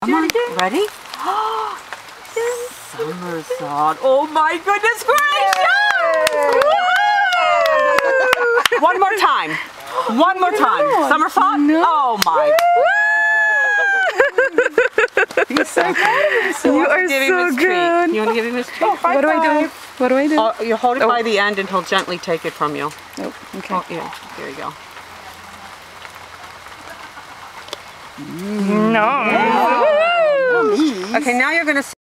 Come on, ready? Somersault. Oh my goodness gracious! One more time. One more time. Somersault? No. Oh my. He's so good. You are so good. You want to give him his treat? What do I do? What do I do? Oh, you hold it by the end and he'll gently take it from you. Oh, okay. Oh, yeah. There you go. No. Okay, now you're going to